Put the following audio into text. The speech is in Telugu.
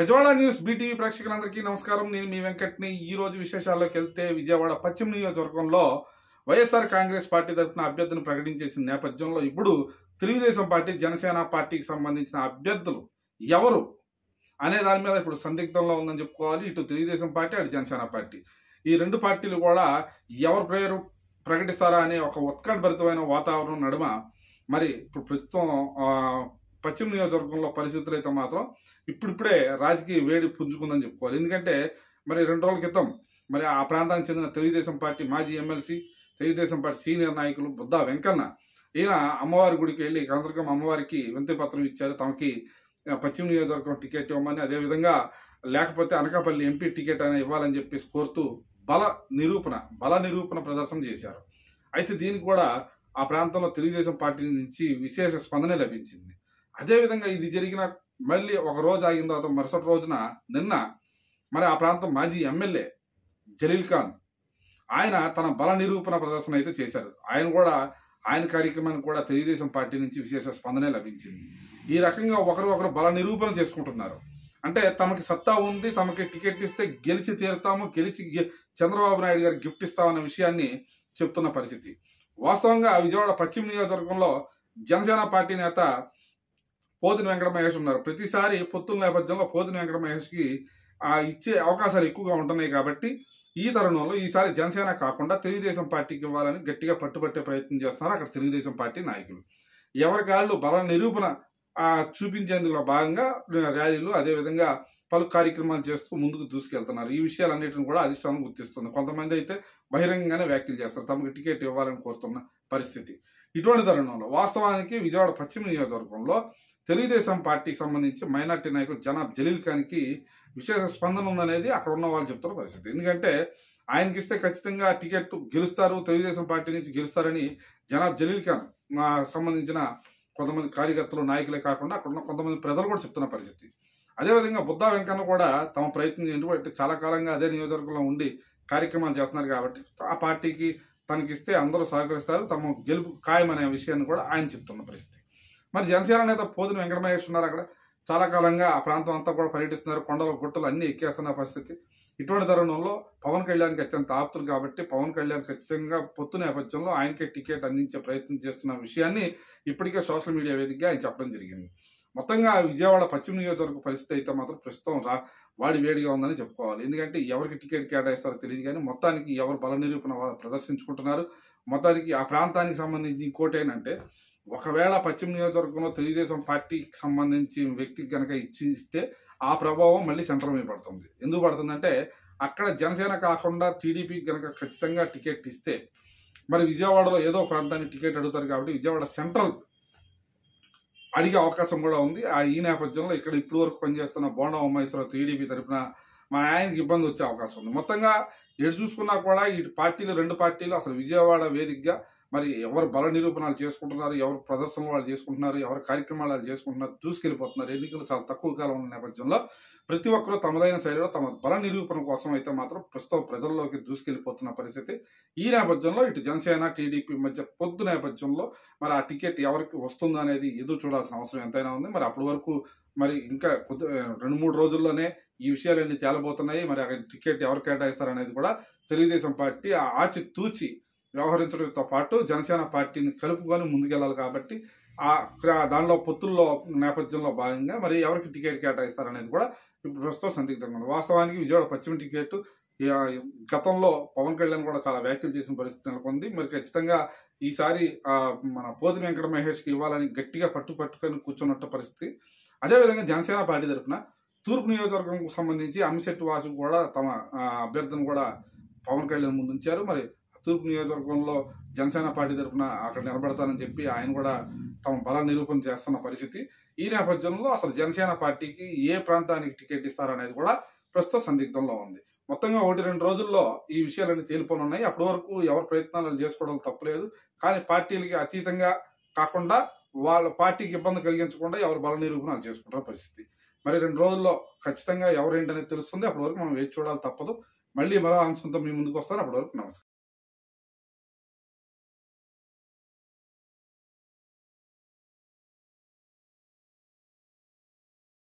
బెజవాడ న్యూస్ బీటీవీ ప్రేక్షకులందరికీ నమస్కారం. నేను మీ వెంకట్ని. ఈ రోజు విశేషాల్లోకి వెళ్తే విజయవాడ పశ్చిమ నియోజకవర్గంలో వైఎస్ఆర్ కాంగ్రెస్ పార్టీ తరఫున అభ్యర్థిని ప్రకటించేసిన నేపథ్యంలో ఇప్పుడు తెలుగుదేశం పార్టీ, జనసేన పార్టీకి సంబంధించిన అభ్యర్థులు ఎవరు అనే దాని మీద ఇప్పుడు సందిగ్ధంలో ఉందని చెప్పుకోవాలి. ఇటు తెలుగుదేశం పార్టీ, అటు జనసేన పార్టీ, ఈ రెండు పార్టీలు కూడా ఎవరు పేరు ప్రకటిస్తారా అనే ఒక ఉత్కంఠభరితమైన వాతావరణం నడుమ మరి ఇప్పుడు ప్రస్తుతం పశ్చిమ నియోజకవర్గంలో పరిస్థితులు అయితే మాత్రం ఇప్పుడిప్పుడే రాజకీయ వేడి పుంజుకుందని చెప్పుకోవాలి. ఎందుకంటే మరి 2 రోజుల క్రితం మరి ఆ ప్రాంతానికి చెందిన తెలుగుదేశం పార్టీ మాజీ ఎమ్మెల్సీ, తెలుగుదేశం పార్టీ సీనియర్ నాయకులు బుద్దా వెంకన్న ఈయన అమ్మవారి గుడికి వెళ్ళి కనదుర్గమ్మ అమ్మవారికి వినతి పత్రం ఇచ్చారు. తమకి పశ్చిమ నియోజకవర్గం టికెట్ ఇవ్వమని, అదేవిధంగా లేకపోతే అనకాపల్లి ఎంపీ టికెట్ అయినా ఇవ్వాలని చెప్పేసి కోరుతూ బల నిరూపణ ప్రదర్శన చేశారు. అయితే దీనికి కూడా ఆ ప్రాంతంలో తెలుగుదేశం పార్టీ నుంచి విశేష స్పందన లభించింది. అదేవిధంగా ఇది జరిగిన మళ్ళీ ఒక రోజు ఆగిన తర్వాత మరుసటి రోజున నిన్న మరి ఆ ప్రాంతం మాజీ ఎమ్మెల్యే జలీల్ ఖాన్ ఆయన తన బల నిరూపణ ప్రదర్శన అయితే చేశారు. ఆయన కార్యక్రమానికి కూడా తెలుగుదేశం పార్టీ నుంచి విశేష స్పందనే లభించింది. ఈ రకంగా ఒకరు బల నిరూపణ చేసుకుంటున్నారు. అంటే తమకి సత్తా ఉంది, తమకి టికెట్ ఇస్తే గెలిచి తీరుతాము, చంద్రబాబు నాయుడు గారు గిఫ్ట్ ఇస్తామన్న విషయాన్ని చెప్తున్న పరిస్థితి. వాస్తవంగా విజయవాడ పశ్చిమ నియోజకవర్గంలో జనసేన పార్టీ నేత పోతిన వెంకట మహేష్ ఉన్నారు. ప్రతిసారి పొత్తుల నేపథ్యంలో పోతిన వెంకట మహేష్కి ఇచ్చే అవకాశాలు ఎక్కువగా ఉంటున్నాయి. కాబట్టి ఈ తరుణంలో ఈసారి జనసేన కాకుండా తెలుగుదేశం పార్టీకి ఇవ్వాలని గట్టిగా పట్టుబట్టే ప్రయత్నం చేస్తున్నారు అక్కడ తెలుగుదేశం పార్టీ నాయకులు. ఎవరి కాళ్ళు బల నిరూపణ చూపించేందుకు భాగంగా ర్యాలీలు, అదేవిధంగా పలు కార్యక్రమాలు చేస్తూ ముందుకు దూసుకెళ్తున్నారు. ఈ విషయాలన్నింటిని కూడా అధిష్టానం గుర్తిస్తుంది. కొంతమంది అయితే బహిరంగంగానే వ్యాఖ్యలు చేస్తారు, తమకు టికెట్ ఇవ్వాలని కోరుతున్న పరిస్థితి. ఇటువంటి తరుణంలో వాస్తవానికి విజయవాడ పశ్చిమ నియోజకవర్గంలో తెలుగుదేశం పార్టీకి సంబంధించి మైనార్టీ నాయకుడు జనాబ్ జలీల్ ఖాన్కి విశేష స్పందన ఉందనేది అక్కడ ఉన్న వాళ్ళు చెప్తున్న పరిస్థితి. ఎందుకంటే ఆయనకి ఇస్తే ఖచ్చితంగా టికెట్ గెలుస్తారు, తెలుగుదేశం పార్టీ నుంచి గెలుస్తారని జనాబ్ జలీల్ ఖాన్ సంబంధించిన కొంతమంది కార్యకర్తలు, నాయకులే కాకుండా అక్కడ ఉన్న కొంతమంది ప్రజలు కూడా చెప్తున్న పరిస్థితి. అదేవిధంగా బుద్దా వెంకన్న కూడా తమ ప్రయత్నం ఎందుకంటే చాలా కాలంగా అదే నియోజకవర్గంలో ఉండి కార్యక్రమాలు చేస్తున్నారు కాబట్టి ఆ పార్టీకి తనకిస్తే అందరూ సహకరిస్తారు, తమ గెలుపు ఖాయమనే విషయాన్ని కూడా ఆయన చెప్తున్న పరిస్థితి. మరి జనసేన నేత పోతిన వెంకట మహేష్ ఉన్నారు. అక్కడ చాలా కాలంగా ఆ ప్రాంతం అంతా కూడా పర్యటిస్తున్నారు, కొండలు గుట్టలు అన్ని ఎక్కేస్తున్న పరిస్థితి. ఇటువంటి తరుణంలో పవన్ కళ్యాణ్కి అత్యంత ఆప్తులు కాబట్టి పవన్ కళ్యాణ్ ఖచ్చితంగా పొత్తు నేపథ్యంలో ఆయనకే టికెట్ అందించే ప్రయత్నం చేస్తున్న విషయాన్ని ఇప్పటికే సోషల్ మీడియా వేదికగా ఆయన చెప్పడం జరిగింది. మొత్తంగా విజయవాడ పశ్చిమ నియోజకవర్గ పరిస్థితి అయితే మాత్రం ప్రస్తుతం వాడి వేడిగా ఉందని చెప్పుకోవాలి. ఎందుకంటే ఎవరికి టికెట్ కేటాయిస్తారో తెలియదు, కానీ మొత్తానికి ఎవరు బల నిరూపణ ప్రదర్శించుకుంటున్నారు. మొత్తానికి ఆ ప్రాంతానికి సంబంధించి ఇంకోటి ఏంటంటే, ఒకవేళ పశ్చిమ నియోజకవర్గంలో తెలుగుదేశం పార్టీకి సంబంధించి వ్యక్తికి కనుక ఇస్తే ఆ ప్రభావం మళ్ళీ సెంట్రల్ మీద పడుతుంది. ఎందుకు పడుతుందంటే అక్కడ జనసేన కాకుండా టీడీపీకి కనుక ఖచ్చితంగా టికెట్ ఇస్తే మరి విజయవాడలో ఏదో ప్రాంతానికి టికెట్ అడుగుతారు కాబట్టి విజయవాడ సెంట్రల్ అడిగే అవకాశం కూడా ఉంది. ఈ నేపథ్యంలో ఇక్కడ ఇప్పుడు వరకు పనిచేస్తున్న బోండా ఉమ్మేశ్వరరావు టీడీపీ తరఫున మా ఆయనకి ఇబ్బంది వచ్చే అవకాశం ఉంది. మొత్తంగా ఎటు చూసుకున్నా కూడా ఈ పార్టీలు, 2 పార్టీలు అసలు విజయవాడ వేదికగా మరి ఎవరు బల నిరూపణలు చేసుకుంటున్నారు, ఎవరు ప్రదర్శనలు వాళ్ళు చేసుకుంటున్నారు, ఎవరు కార్యక్రమాలు వాళ్ళు చేసుకుంటున్నారు, దూసుకెళ్ళిపోతున్నారు. ఎన్నికలు చాలా తక్కువ కాలం ఉన్న నేపథ్యంలో ప్రతి ఒక్కరూ తమదైన శైలిలో తమ బల నిరూపణ కోసం అయితే మాత్రం ప్రస్తుతం ప్రజల్లోకి దూసుకెళ్ళిపోతున్న పరిస్థితి. ఈ నేపథ్యంలో ఇటు జనసేన, టీడీపీ మధ్య పొత్తు నేపథ్యంలో మరి ఆ టికెట్ ఎవరికి వస్తుందో అనేది ఎదురు చూడాల్సిన అవసరం ఎంతైనా ఉంది. మరి అప్పటి వరకు మరి ఇంకా 2-3 రోజుల్లోనే ఈ విషయాలన్నీ తేలబోతున్నాయి. మరి ఆ టికెట్ ఎవరు కేటాయిస్తారనేది కూడా తెలుగుదేశం పార్టీ ఆచితూచి వ్యవహరించడంతో పాటు జనసేన పార్టీని కలుపుకొని ముందుకెళ్లాలి. కాబట్టి దానిలో పొత్తుల్లో నేపథ్యంలో భాగంగా మరి ఎవరికి టికెట్ కేటాయిస్తారనేది కూడా ఇప్పుడు ప్రస్తుతం సందిగ్ధంగా ఉంది. వాస్తవానికి విజయవాడ పశ్చిమ టికెట్ గతంలో పవన్ కళ్యాణ్ కూడా చాలా వ్యాఖ్యలు చేసిన పరిస్థితి నెలకొంది. మరి ఖచ్చితంగా ఈసారి మన పోతిన వెంకట మహేష్కి ఇవ్వాలని గట్టిగా పట్టుకొని కూర్చున్నట్టు పరిస్థితి. అదేవిధంగా జనసేన పార్టీ తరఫున తూర్పు నియోజకవర్గం సంబంధించి అమ్మిశెట్టి వాసు కూడా తమ అభ్యర్థిని కూడా పవన్ కళ్యాణ్ ముందు ఉంచారు. మరి తూర్పు నియోజకవర్గంలో జనసేన పార్టీ తరఫున అక్కడ నిలబడతానని చెప్పి ఆయన కూడా తమ బల నిరూపణ చేస్తున్న పరిస్థితి. ఈ నేపథ్యంలో అసలు జనసేన పార్టీకి ఏ ప్రాంతానికి టికెట్ ఇస్తారనేది కూడా ప్రస్తుతం సందిగ్ధంలో ఉంది. మొత్తంగా 1-2 రోజుల్లో ఈ విషయాలన్నీ తేలిపోనున్నాయి. అప్పటి వరకు ఎవరి ప్రయత్నాలు చేసుకోవడం తప్పలేదు, కానీ పార్టీలకి అతీతంగా కాకుండా వాళ్ళ పార్టీకి ఇబ్బంది కలిగించకుండా ఎవరు బల నిరూపణలు చేసుకుంటారు పరిస్థితి. మరి 2 రోజుల్లో ఖచ్చితంగా ఎవరేంటనేది తెలుస్తుంది. అప్పటి వరకు మనం వేచి చూడాలి తప్పదు. మళ్ళీ మరో అంశంతో మీ ముందుకు వస్తాను. అప్పటి వరకు నమస్కారం.